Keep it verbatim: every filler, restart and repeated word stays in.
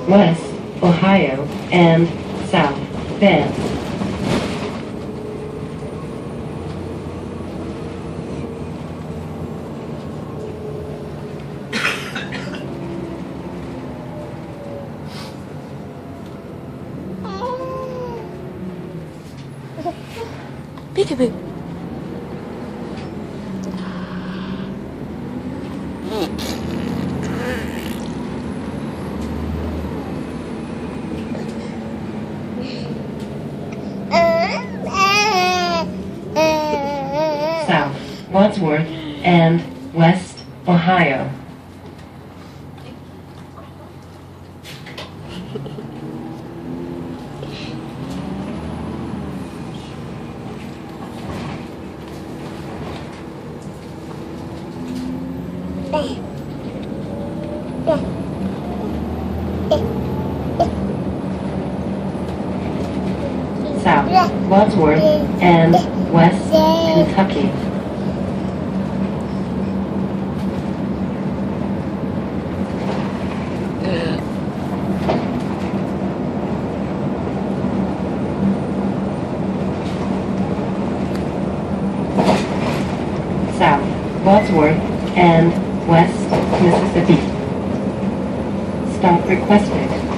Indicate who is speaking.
Speaker 1: West Ohio, and South Bend.
Speaker 2: Peekaboo.
Speaker 1: South Wadsworth and West Ohio. South Wadsworth and West Kentucky. South Wadsworth and West Mississippi. Stop requested.